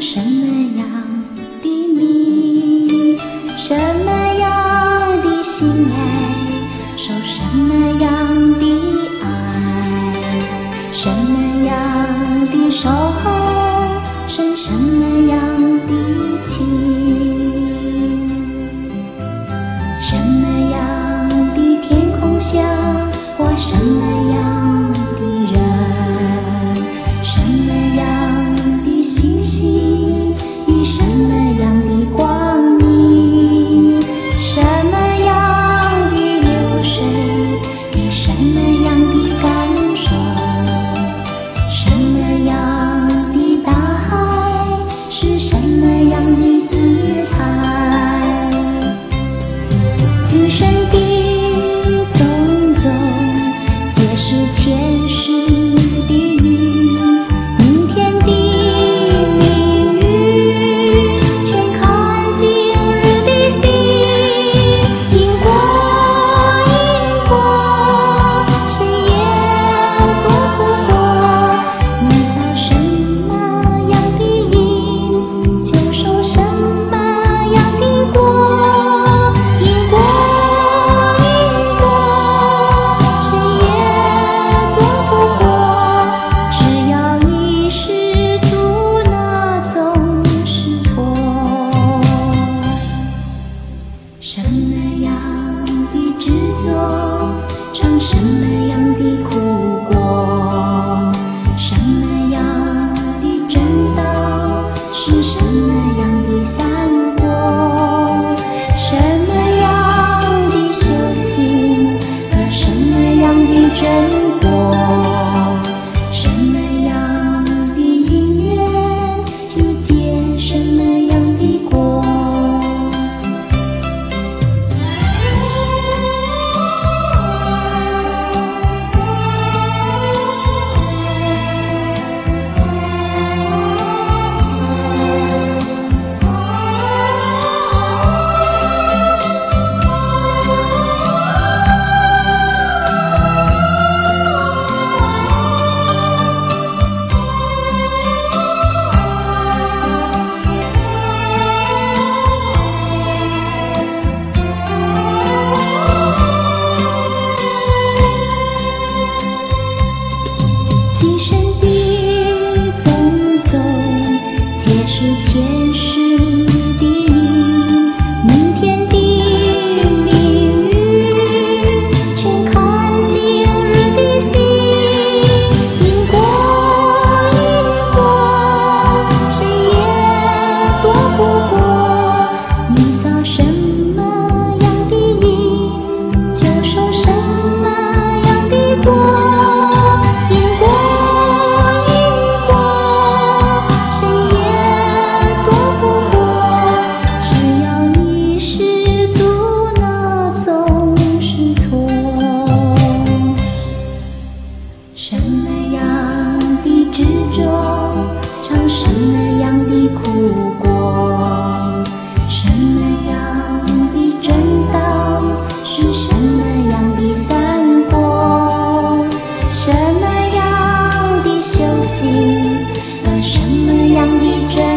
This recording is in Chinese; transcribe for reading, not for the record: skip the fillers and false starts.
什么样的命，什么样的心爱，受什么样的爱，什么样的守候，生什么样的情，什么样的天空下活什么样的人，什么样的星星与什么样的光明，什么样的流水给什么样的感受，什么样的大海是什么样的姿态，今生的种种皆是前世的因，明天的命运全看今日的心，因果因果谁也躲不过，你造什么样的因，就受什么样的果，因果因果谁也躲不过，只要你是主，那总是错。什么样的执着，尝什么样的苦果，什么样的正道，是什么样的散播，什么样的修行和什么样的真果，什么样的因缘就结什么样的果。今生的种种皆是前世的因，明天的命运全看今日的心，因果因果谁也躲不过，你造什么样的因，就受什么样的果。什么样的执着，尝什么样的苦果，什么样的正道，是什么样的散播，什么样的修行和什么样的真